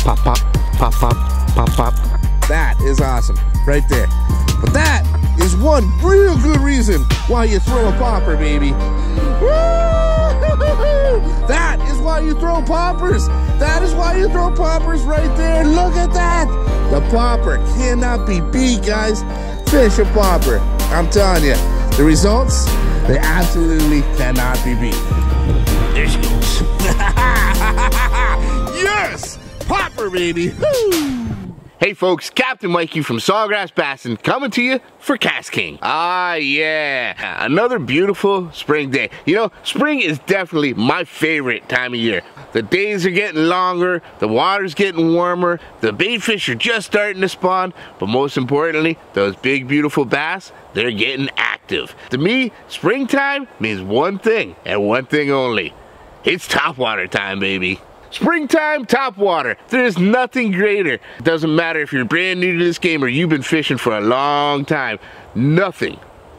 Pop, pop, pop, pop, pop, pop. That is awesome, right there. But that is one real good reason why you throw a popper, baby. That is why you throw poppers. That is why you throw poppers right there. Look at that. The popper cannot be beat, guys. Fish a popper. I'm telling you, the results, they absolutely cannot be beat. There she goes. Yes! Popper, baby. Woo! Hey folks, Captain Mikey from Sawgrass Bassin coming to you for KastKing. Ah yeah, another beautiful spring day. You know, spring is definitely my favorite time of year. The days are getting longer, the water's getting warmer, the bait fish are just starting to spawn, but most importantly, those big beautiful bass, they're getting active. To me, springtime means one thing and one thing only. It's topwater time, baby. Springtime topwater. There's nothing greater. It doesn't matter if you're brand new to this game or you've been fishing for a long time. Nothing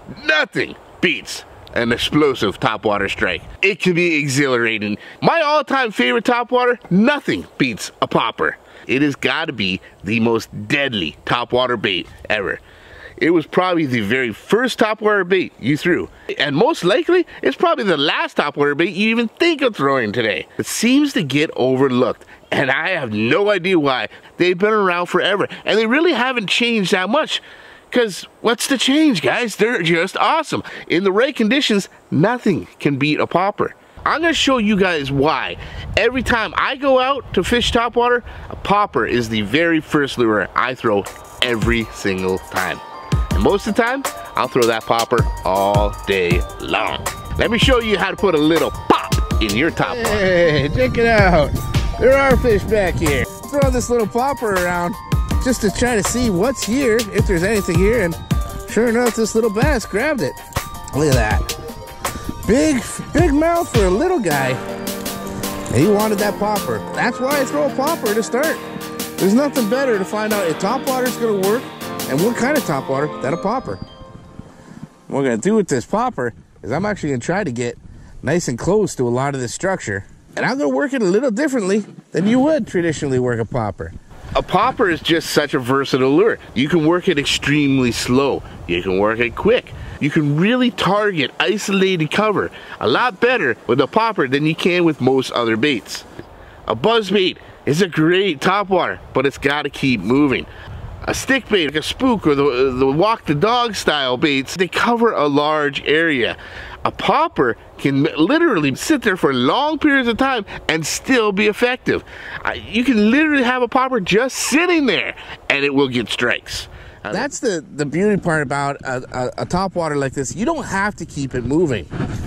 beats an explosive topwater strike. It can be exhilarating. My all-time favorite topwater, nothing beats a popper. It has got to be the most deadly topwater bait ever. It was probably the very first topwater bait you threw. And most likely, it's probably the last topwater bait you even think of throwing today. It seems to get overlooked, and I have no idea why. They've been around forever, and they really haven't changed that much. Because what's the change, guys? They're just awesome. In the right conditions, nothing can beat a popper. I'm going to show you guys why. Every time I go out to fish topwater, a popper is the very first lure I throw every single time. And most of the time, I'll throw that popper all day long. Let me show you how to put a little pop in your topwater. Hey, check it out. There are fish back here. Throw this little popper around just to try to see what's here, if there's anything here, and sure enough, this little bass grabbed it. Look at that. Big mouth for a little guy. He wanted that popper. That's why I throw a popper to start. There's nothing better to find out if topwater's gonna work and what kind of topwater than a popper. What we're gonna do with this popper is I'm actually gonna try to get nice and close to a lot of this structure. And I'm gonna work it a little differently than you would traditionally work a popper. A popper is just such a versatile lure. You can work it extremely slow. You can work it quick. You can really target isolated cover a lot better with a popper than you can with most other baits. A buzz bait is a great topwater, but it's gotta keep moving. A stick bait, like a spook or the walk the dog style baits, they cover a large area. A popper can literally sit there for long periods of time and still be effective. You can literally have a popper just sitting there and it will get strikes. That's the beauty part about a topwater like this. You don't have to keep it moving.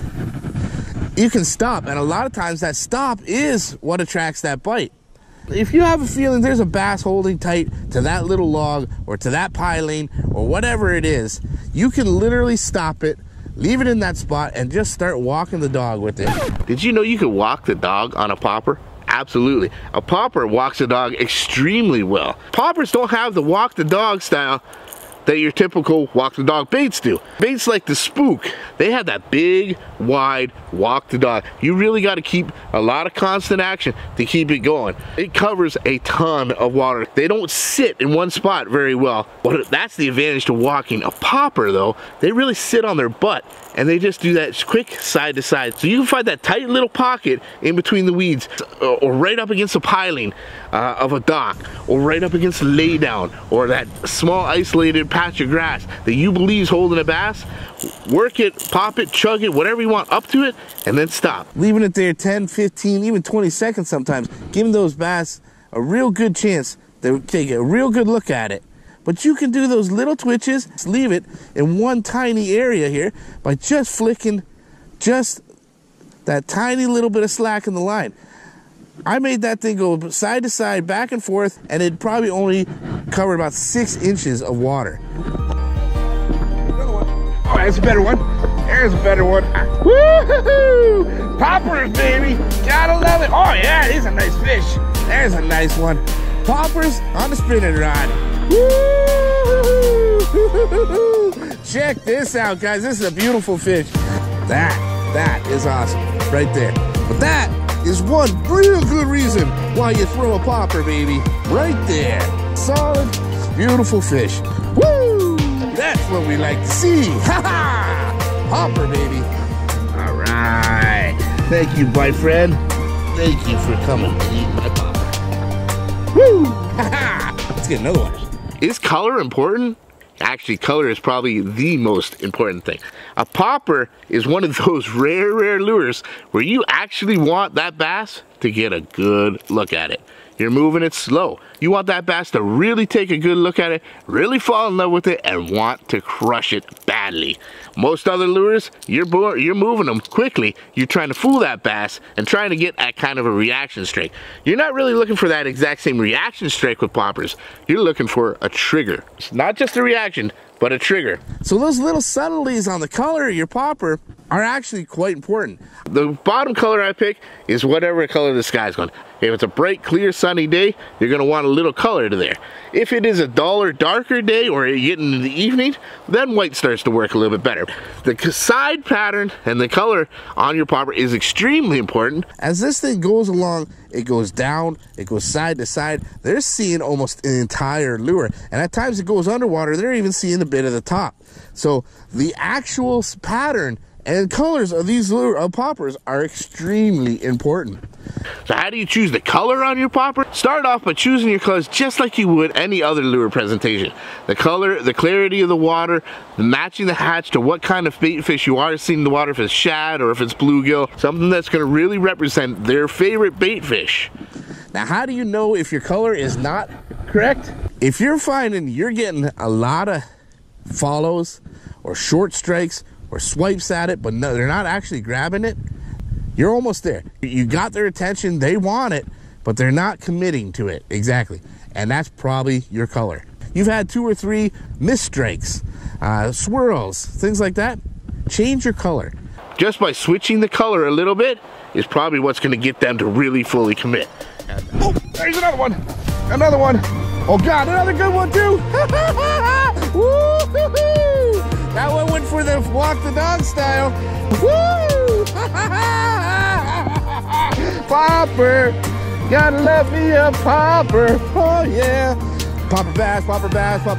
You can stop, and a lot of times that stop is what attracts that bite. If you have a feeling there's a bass holding tight to that little log or to that piling or whatever it is, you can literally stop it, leave it in that spot, and just start walking the dog with it. Did you know you could walk the dog on a popper? Absolutely. A popper walks the dog extremely well. Poppers don't have the walk the dog style that your typical walk the dog baits do. Baits like the spook, they have that big, wide walk the dog. You really got to keep a lot of constant action to keep it going. It covers a ton of water. They don't sit in one spot very well, but that's the advantage to walking. A popper though, they really sit on their butt and they just do that quick side to side. So you can find that tight little pocket in between the weeds or right up against the piling of a dock or right up against the lay down or that small isolated patch of grass that you believe is holding a bass. Work it, pop it, chug it, whatever you want up to it, and then stop. Leaving it there 10, 15, even 20 seconds sometimes, giving those bass a real good chance to take a real good look at it. But you can do those little twitches, leave it in one tiny area here by just flicking just that tiny little bit of slack in the line. I made that thing go side to side, back and forth, and it probably only covered about 6 inches of water. Oh, that's a better one. There's a better one. Woo-hoo-hoo! Poppers, baby. Gotta love it. Oh, yeah, he's a nice fish. There's a nice one. Poppers on the spinning rod. Woo-hoo-hoo! Check this out, guys. This is a beautiful fish. That is awesome right there. But that is one real good reason why you throw a popper, baby. Right there. Solid, beautiful fish. Woo! That's what we like to see. Ha ha! Popper, baby. All right. Thank you, my friend. Thank you for coming and eating my popper. Woo! Ha ha! Let's get another one. Is color important? Actually, color is probably the most important thing. A popper is one of those rare lures where you actually want that bass to get a good look at it. You're moving it slow. You want that bass to really take a good look at it, really fall in love with it, and want to crush it badly. Most other lures, you're moving them quickly. You're trying to fool that bass and trying to get at kind of a reaction strike. You're not really looking for that exact same reaction strike with poppers. You're looking for a trigger. It's not just a reaction, but a trigger. So those little subtleties on the color of your popper are actually quite important. The bottom color I pick is whatever color the sky's going. If it's a bright, clear, sunny day, you're gonna want a little color to there. If it is a duller, darker day, or you get into the evening, then white starts to work a little bit better. The side pattern and the color on your popper is extremely important. As this thing goes along, it goes down, it goes side to side. They're seeing almost an entire lure. And at times it goes underwater, they're even seeing a bit of the top. So the actual pattern and colors of these poppers are extremely important. So how do you choose the color on your popper? Start off by choosing your colors just like you would any other lure presentation. The color, the clarity of the water, matching the hatch to what kind of bait fish you are seeing in the water, if it's shad or if it's bluegill, something that's going to really represent their favorite bait fish. Now, how do you know if your color is not correct? If you're finding you're getting a lot of follows or short strikes or swipes at it, but no, they're not actually grabbing it, you're almost there. You got their attention, they want it, but they're not committing to it exactly. And that's probably your color. You've had 2 or 3 missed strikes, swirls, things like that. Change your color. Just by switching the color a little bit is probably what's gonna get them to really fully commit. Oh, there's another one. Another one. Oh God, another good one too. Woo-hoo-hoo. That one went for the walk the dog style. Woo! Popper, gotta love me a popper. Oh yeah. Popper bass, popper bass, popper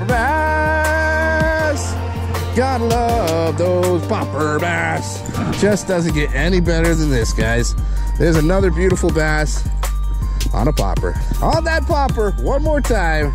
bass. Gotta love those popper bass. Just doesn't get any better than this, guys. There's another beautiful bass on a popper. On that popper, one more time.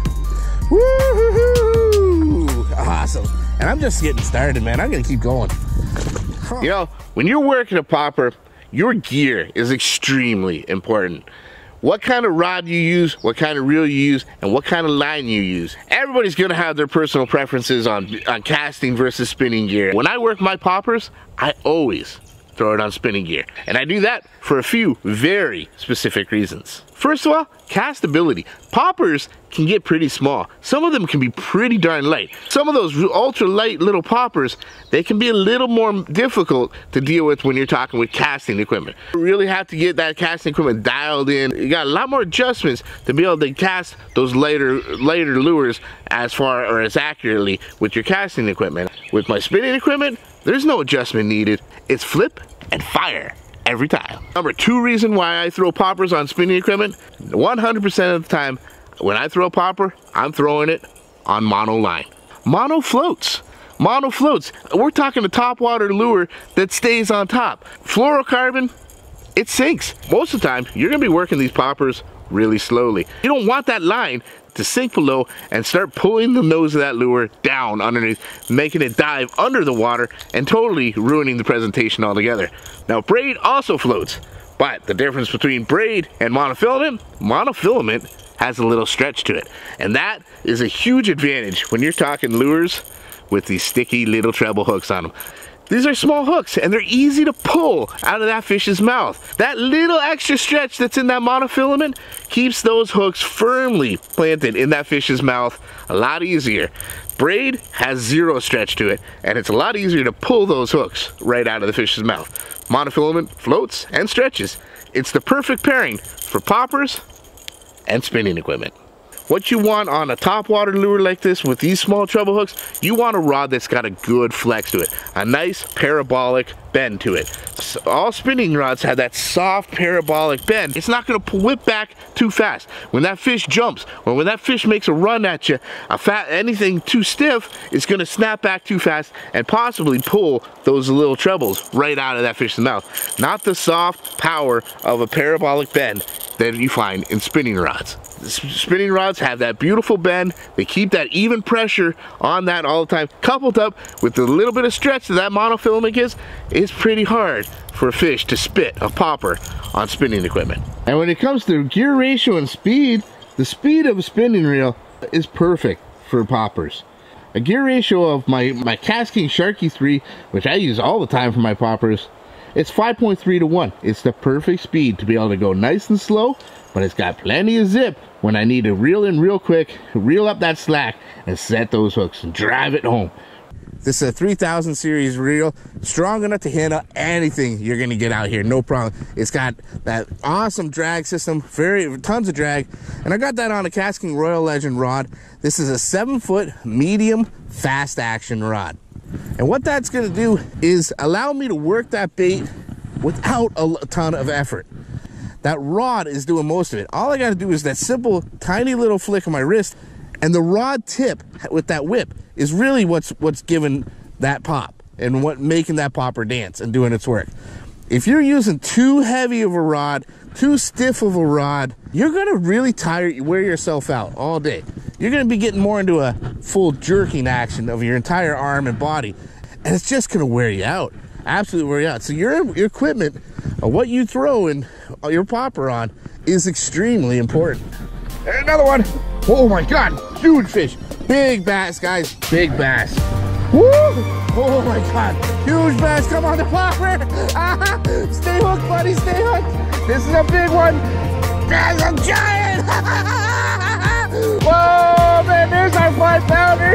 Woo-hoo-hoo. Awesome. And I'm just getting started, man. I'm gonna keep going. You know, when you're working a popper, your gear is extremely important. What kind of rod you use, what kind of reel you use, and what kind of line you use. Everybody's gonna have their personal preferences on casting versus spinning gear. When I work my poppers, I always throw it on spinning gear. And I do that for a few very specific reasons. First of all, castability. Poppers can get pretty small. Some of them can be pretty darn light. Some of those ultra light little poppers, they can be a little more difficult to deal with when you're talking with casting equipment. You really have to get that casting equipment dialed in. You got a lot more adjustments to be able to cast those lighter lures as far or as accurately with your casting equipment. With my spinning equipment, there's no adjustment needed. It's flip and fire every time. Number 2 reason why I throw poppers on spinning equipment, 100% of the time, when I throw a popper, I'm throwing it on mono line. Mono floats. Mono floats. We're talking a topwater lure that stays on top. Fluorocarbon, it sinks. Most of the time, you're gonna be working these poppers really slowly. You don't want that line to sink below and start pulling the nose of that lure down underneath, making it dive under the water and totally ruining the presentation altogether. Now, braid also floats, but the difference between braid and monofilament has a little stretch to it. And that is a huge advantage when you're talking lures with these sticky little treble hooks on them. These are small hooks and they're easy to pull out of that fish's mouth. That little extra stretch that's in that monofilament keeps those hooks firmly planted in that fish's mouth a lot easier. Braid has 0 stretch to it and it's a lot easier to pull those hooks right out of the fish's mouth. Monofilament floats and stretches. It's the perfect pairing for poppers and spinning equipment. what you want on a topwater lure like this with these small treble hooks, you want a rod that's got a good flex to it, a nice parabolic bend to it. So all spinning rods have that soft parabolic bend. It's not going to whip back too fast. When that fish jumps or when that fish makes a run at you, anything too stiff is going to snap back too fast and possibly pull those little trebles right out of that fish's mouth. Not the soft power of a parabolic bend that you find in spinning rods. Spinning rods have that beautiful bend. They keep that even pressure on that all the time. Coupled up with the little bit of stretch that monofilament gives, it's pretty hard for a fish to spit a popper on spinning equipment. And when it comes to gear ratio and speed, the speed of a spinning reel is perfect for poppers. A gear ratio of my KastKing Sharky 3, which I use all the time for my poppers, it's 5.3 to 1. It's the perfect speed to be able to go nice and slow, but it's got plenty of zip when I need to reel in real quick, reel up that slack, and set those hooks and drive it home. This is a 3000 series reel, strong enough to handle anything you're gonna get out here, no problem. It's got that awesome drag system, tons of drag, and I got that on a KastKing Royal Legend rod. This is a 7-foot medium fast action rod. And what that's gonna do is allow me to work that bait without a ton of effort. That rod is doing most of it. All I gotta do is that simple, tiny little flick of my wrist, and the rod tip with that whip is really what's giving that pop and what making that popper dance and doing its work. If you're using too heavy of a rod, too stiff of a rod, you're gonna really wear yourself out all day. You're gonna be getting more into a full jerking action of your entire arm and body, and it's just gonna wear you out. Absolutely wear you out. So your equipment, what you throw in your popper on, is extremely important. And another one. Oh my God, huge fish. Big bass, guys, big bass. Woo! Oh my God, huge bass, come on the popper. Stay hooked, buddy, stay hooked. This is a big one. There's a giant. Whoa, man, there's our 5-pounder.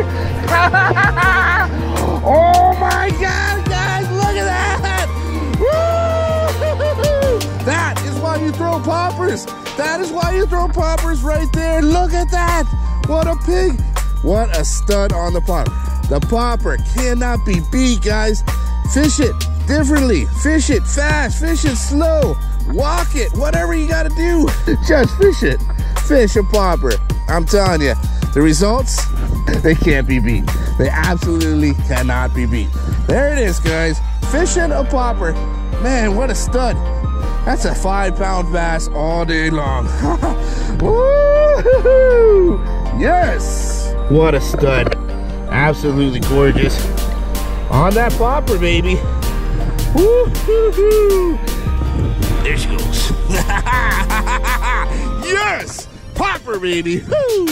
Oh my God, guys, look at that. Woo! That is why you throw poppers. That is why you throw poppers right there. Look at that. What a pig. What a stud on the popper. The popper cannot be beat, guys. Fish it differently. Fish it fast. Fish it slow. Walk it. Whatever you got to do. Just fish it. Fish a popper. I'm telling you, the results, they can't be beat. They absolutely cannot be beat. There it is, guys. Fishing a popper. Man, what a stud. That's a 5-pound bass all day long. Woo-hoo-hoo! Yes! What a stud. Absolutely gorgeous. On that popper, baby. Woo-hoo-hoo! There she goes. Yes! Popper, baby. Woo!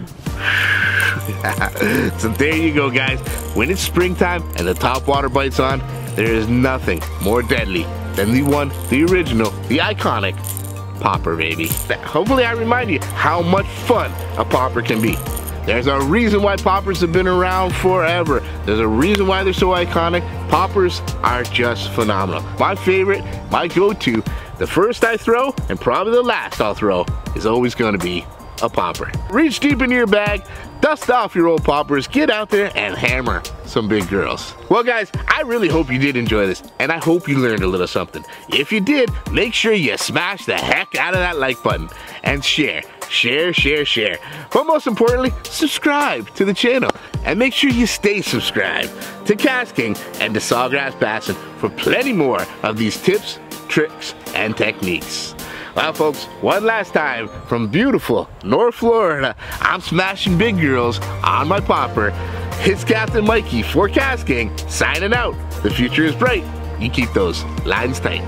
So there you go, guys. When it's springtime and the topwater bites on, there is nothing more deadly than the original, the iconic popper, baby. Hopefully I remind you how much fun a popper can be. There's a reason why poppers have been around forever. There's a reason why they're so iconic. Poppers are just phenomenal. My favorite, my go-to, the first I throw and probably the last I'll throw is always gonna be a popper. Reach deep into your bag, dust off your old poppers, get out there and hammer some big girls. Well guys, I really hope you did enjoy this and I hope you learned a little something. If you did, make sure you smash the heck out of that like button and share. But most importantly, subscribe to the channel and make sure you stay subscribed to KastKing and to Sawgrass Bassin for plenty more of these tips, tricks, and techniques. Well folks, one last time from beautiful North Florida, I'm smashing big girls on my popper. It's Captain Mikey for KastKing signing out. The future is bright. You keep those lines tight.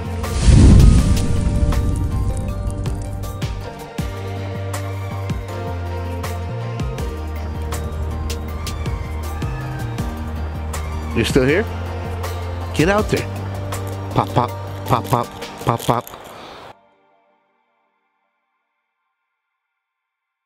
You're still here? Get out there. Pop, pop, pop, pop, pop, pop.